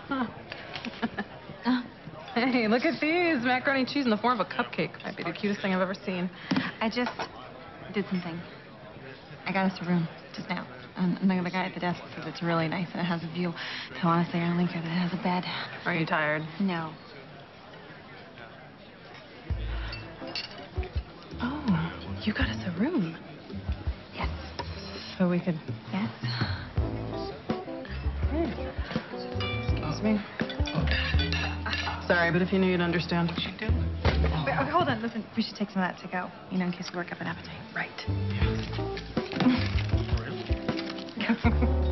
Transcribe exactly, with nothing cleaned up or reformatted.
Hey, look at these. Macaroni and cheese in the form of a cupcake. Might be the cutest thing I've ever seen. I just did something. I got us a room just now. And the, the guy at the desk says it's really nice and it has a view. So honestly, I only care that it has a bed. Are you tired? No. Oh, you got us a room. Yes. So we could... Yes. Excuse me. Sorry, but if you knew, you'd understand. Wait, okay, hold on. Listen, we should take some of that to go. You know, in case we work up an appetite. Right.